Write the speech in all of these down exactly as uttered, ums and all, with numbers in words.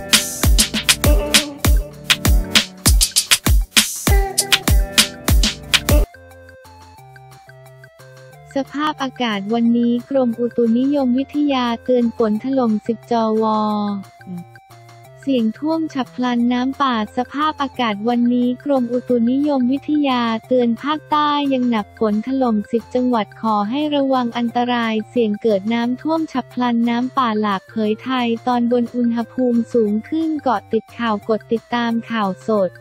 สภาพอากาศวันนี้กรมอุตุนิยมวิทยาเตือนฝนถล่มสิบจวเสี่ยงท่วมฉับพลันน้ำป่าสภาพอากาศวันนี้กรมอุตุนิยมวิทยาเตือนภาคใต้ยังหนักฝนถล่มสิบจังหวัดขอให้ระวังอันตรายเสี่ยงเกิดน้ำท่วมฉับพลันน้ำป่าหลากเผยไทยตอนบนอุณหภูมิสูงขึ้นเกาะติดข่าวกดติดตามข่าวสด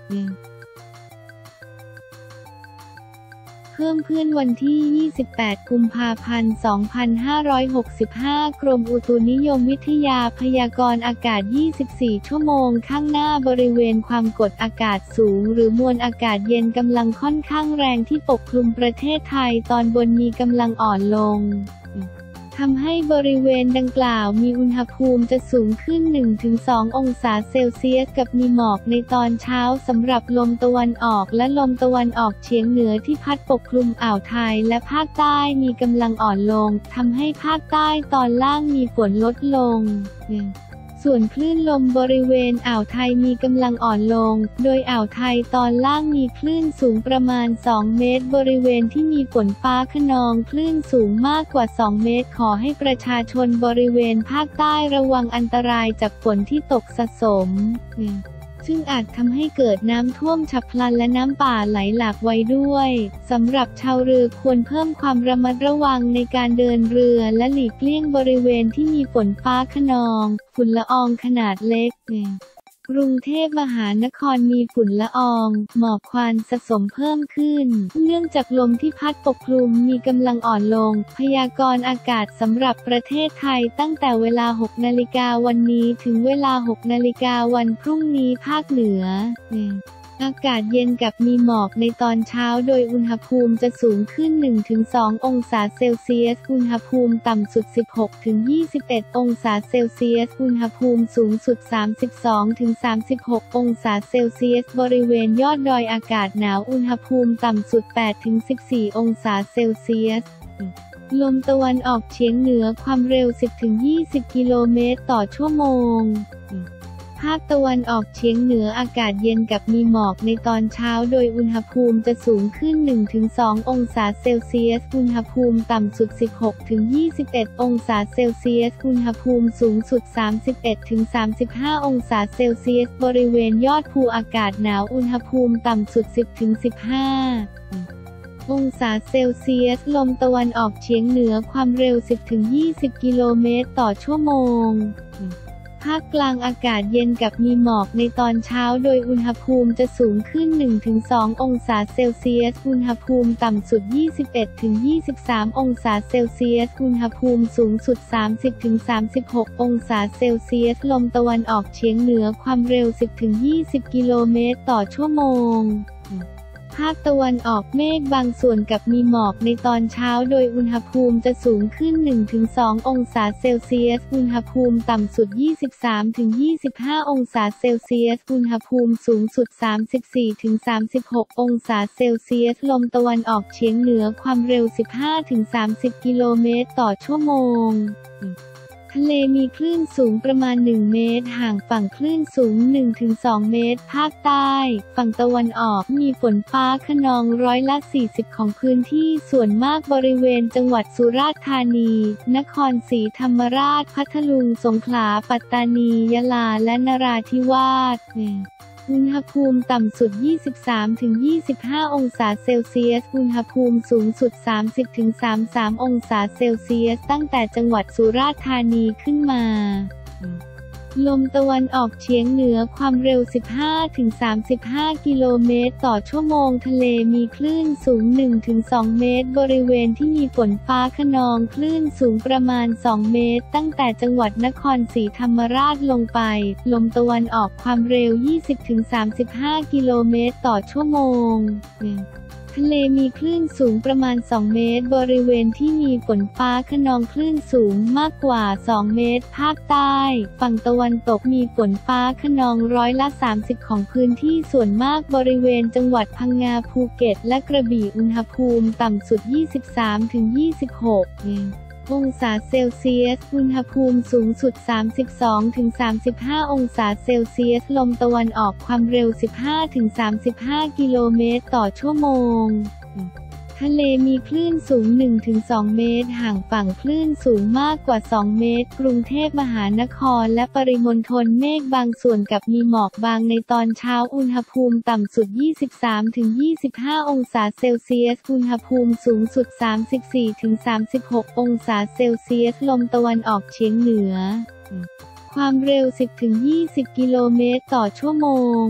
เพิ่มขึ้นวันที่ ยี่สิบแปด กุมภาพันธ์ สองพันห้าร้อยหกสิบห้า กรมอุตุนิยมวิทยาพยากรณ์อากาศ ยี่สิบสี่ ชั่วโมงข้างหน้าบริเวณความกดอากาศสูงหรือมวลอากาศเย็นกำลังค่อนข้างแรงที่ปกคลุมประเทศไทยตอนบนมีกำลังอ่อนลงทำให้บริเวณดังกล่าวมีอุณหภูมิจะสูงขึ้น หนึ่งถึงสอง องศาเซลเซียสกับมีหมอกในตอนเช้าสำหรับลมตะวันออกและลมตะวันออกเฉียงเหนือที่พัดปกคลุมอ่าวไทยและภาคใต้มีกำลังอ่อนลงทำให้ภาคใต้ตอนล่างมีฝนลดลงส่วนคลื่นลมบริเวณอ่าวไทยมีกำลังอ่อนลงโดยอ่าวไทยตอนล่างมีคลื่นสูงประมาณสองเมตรบริเวณที่มีฝนฟ้าคะนองคลื่นสูงมากกว่าสองเมตรขอให้ประชาชนบริเวณภาคใต้ระวังอันตรายจากฝนที่ตกสะสมซึ่งอาจทำให้เกิดน้ำท่วมฉับพลันและน้ำป่าไหลหลากไว้ด้วยสำหรับชาวเรือควรเพิ่มความระมัดระวังในการเดินเรือและหลีกเลี่ยงบริเวณที่มีฝนฟ้าคะนองฝุ่นละอองขนาดเล็กกรุงเทพมหานครมีฝุ่นละอองหมอกควันสะสมเพิ่มขึ้นเนื่องจากลมที่พัดปกคลุมมีกำลังอ่อนลงพยากรณ์อากาศสำหรับประเทศไทยตั้งแต่เวลา หกนาฬิกาวันนี้ถึงเวลา หกนาฬิกาวันพรุ่งนี้ภาคเหนืออากาศเย็นกับมีหมอกในตอนเช้าโดยอุณหภูมิจะสูงขึ้น หนึ่งถึงสอง องศาเซลเซียสอุณหภูมิต่ำสุด สิบหกถึงยี่สิบเอ็ด องศาเซลเซียสอุณหภูมิสูงสุด สามสิบสองถึงสามสิบหก องศาเซลเซียสบริเวณยอดดอยอากาศหนาวอุณหภูมิต่ำสุด แปดถึงสิบสี่ องศาเซลเซียสลมตะวันออกเฉียงเหนือความเร็ว สิบถึงยี่สิบ กิโลเมตรต่อชั่วโมงภาคตะวันออกเฉียงเหนืออากาศเย็นกับมีหมอกในตอนเช้าโดยอุณหภูมิจะสูงขึ้น หนึ่งถึงสอง องศาเซลเซียสอุณหภูมิต่ำสุด สิบหกถึงยี่สิบเอ็ด องศาเซลเซียสอุณหภูมิสูงสุด สามสิบเอ็ดถึงสามสิบห้า องศาเซลเซียสบริเวณยอดภูอากาศหนาวอุณหภูมิต่ำสุด สิบถึงสิบห้า องศาเซลเซียสลมตะวันออกเฉียงเหนือความเร็ว สิบถึงยี่สิบ กิโลเมตรต่อชั่วโมงภาคกลางอากาศเย็นกับมีหมอกในตอนเช้าโดยอุณหภูมิจะสูงขึ้น หนึ่งถึงสอง องศาเซลเซียสอุณหภูมิต่ำสุด ยี่สิบเอ็ดถึงยี่สิบสาม องศาเซลเซียสอุณหภูมิสูงสุด สามสิบถึงสามสิบหก องศาเซลเซียสลมตะวันออกเฉียงเหนือความเร็ว สิบถึงยี่สิบ กิโลเมตรต่อชั่วโมงภาคตะวันออกเมฆบางส่วนกับมีหมอกในตอนเช้าโดยอุณหภูมิจะสูงขึ้น หนึ่งถึงสอง องศาเซลเซียสอุณหภูมิต่ำสุด ยี่สิบสามถึงยี่สิบห้า องศาเซลเซียสอุณหภูมิสูงสุด สามสิบสี่ถึงสามสิบหก องศาเซลเซียสลมตะวันออกเฉียงเหนือความเร็ว สิบห้าถึงสามสิบ กิโลเมตรต่อชั่วโมงทะเลมีคลื่นสูงประมาณหนึ่งเมตรห่างฝั่งคลื่นสูง หนึ่งถึงสอง เมตรภาคใต้ฝั่งตะวันออกมีฝนฟ้าคะนองร้อยละสี่สิบของพื้นที่ส่วนมากบริเวณจังหวัดสุราษฎร์ธานีนครศรีธรรมราชพัทลุงสงขลาปัตตานียะลาและนราธิวาสอุณหภูมิต่ำสุด ยี่สิบสามถึงยี่สิบห้า องศาเซลเซียสอุณหภูมิสูงสุด สามสิบถึงสามสิบสาม องศาเซลเซียสตั้งแต่จังหวัดสุราษฎร์ธานีขึ้นมาลมตะวันออกเฉียงเหนือความเร็ว สิบห้าถึงสามสิบห้า กิโลเมตรต่อชั่วโมงทะเลมีคลื่นสูง หนึ่งถึงสอง เมตรบริเวณที่มีฝนฟ้าคะนองคลื่นสูงประมาณสองเมตรตั้งแต่จังหวัดนครศรีธรรมราชลงไปลมตะวันออกความเร็ว ยี่สิบถึงสามสิบห้า กิโลเมตรต่อชั่วโมงทะเลมีคลื่นสูงประมาณสองเมตรบริเวณที่มีฝนฟ้าคะนองคลื่นสูงมากกว่าสองเมตรภาคใต้ฝั่งตะวันตกมีฝนฟ้าคะนองร้อยละสามสิบของพื้นที่ส่วนมากบริเวณจังหวัดพังงาภูเก็ตและกระบี่อุณหภูมิต่ำสุด ยี่สิบสามถึงยี่สิบหกองศาเซลเซียสอุณหภูมิสูงสุด สามสิบสองถึงสามสิบห้า องศาเซลเซียสลมตะวันออกความเร็ว สิบห้าถึงสามสิบห้า กิโลเมตรต่อชั่วโมงทะเลมีคลื่นสูง หนึ่งถึงสอง เมตรห่างฝั่งคลื่นสูงมากกว่า สอง เมตรกรุงเทพมหานครและปริมณฑลเมฆบางส่วนกับมีหมอกบางในตอนเช้าอุณหภูมิต่ำสุด ยี่สิบสามถึงยี่สิบห้า องศาเซลเซียสอุณหภูมิสูงสุด สามสิบสี่ถึงสามสิบหก องศาเซลเซียสลมตะวันออกเฉียงเหนือความเร็ว สิบถึงยี่สิบ กิโลเมตรต่อชั่วโมง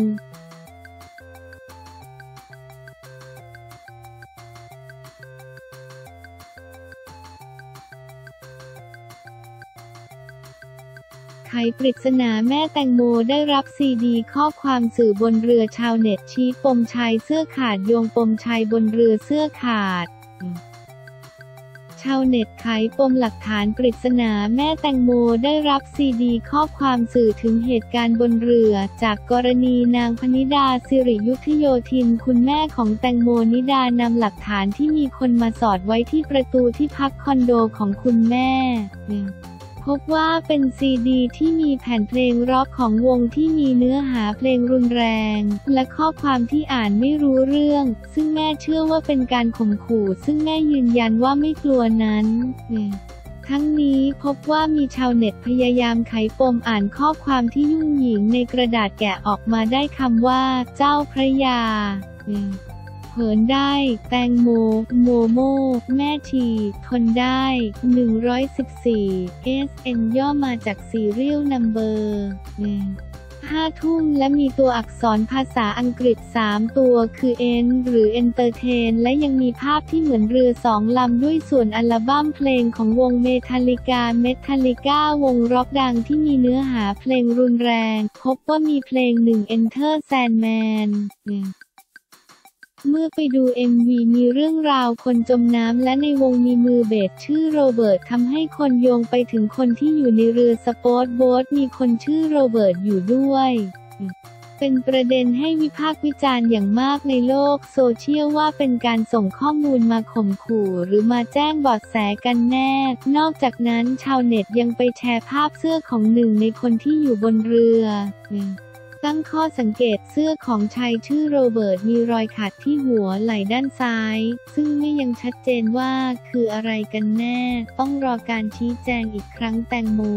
ไขปริศนาแม่แตงโมได้รับซีดีข้อความสื่อบนเรือชาวเน็ตชี้ปมชายเสื้อขาดโยงปมชายบนเรือเสื้อขาดชาวเน็ตไขปมหลักฐานปริศนาแม่แตงโมได้รับซีดีข้อความสื่อถึงเหตุการณ์บนเรือจากกรณีนางพนิดาสิริยุทธโยธินคุณแม่ของแตงโมนิดานำหลักฐานที่มีคนมาสอดไว้ที่ประตูที่พักคอนโดของคุณแม่พบว่าเป็นซีดีที่มีแผ่นเพลงร็อกของวงที่มีเนื้อหาเพลงรุนแรงและข้อความที่อ่านไม่รู้เรื่องซึ่งแม่เชื่อว่าเป็นการข่มขู่ซึ่งแม่ยืนยันว่าไม่กลัวนั้นทั้งนี้พบว่ามีชาวเน็ตพยายามไขปมอ่านข้อความที่ยุ่งหยิงในกระดาษแกะออกมาได้คำว่าเจ้าพระยาเหินได้แตงโมโมโมแม่ทีทนได้หนึ่งร้อยสิบสี่ เอส เอ็น ย่อมาจาก Serial Number ห้าทุ่มและมีตัวอักษรภาษาอังกฤษสามตัวคือ N หรือ Entertain และยังมีภาพที่เหมือนเรือสองลำด้วยส่วนอัลบั้มเพลงของวงเมทัลลิกาเมทัลลิกาวงร็อกดังที่มีเนื้อหาเพลงรุนแรงพบว่ามีเพลงหนึ่ง Enter Sandmanเมื่อไปดู เอ็ม วี มีเรื่องราวคนจมน้ำและในวงมีมือเบสชื่อโรเบิร์ตทำให้คนโยงไปถึงคนที่อยู่ในเรือสโป๊ทโบ๊ทมีคนชื่อโรเบิร์ตอยู่ด้วยเป็นประเด็นให้วิพากษ์วิจารณ์อย่างมากในโลกโซเชียลว่าเป็นการส่งข้อมูลมาข่มขู่หรือมาแจ้งเบาะแสกันแน่นอกจากนั้นชาวเน็ตยังไปแชร์ภาพเสื้อของหนึ่งในคนที่อยู่บนเรือตั้งข้อสังเกตเสื้อของชายชื่อโรเบิร์ตมีรอยขาดที่หัวไหล่ด้านซ้ายซึ่งไม่ยังชัดเจนว่าคืออะไรกันแน่ต้องรอการชี้แจงอีกครั้งแตงโม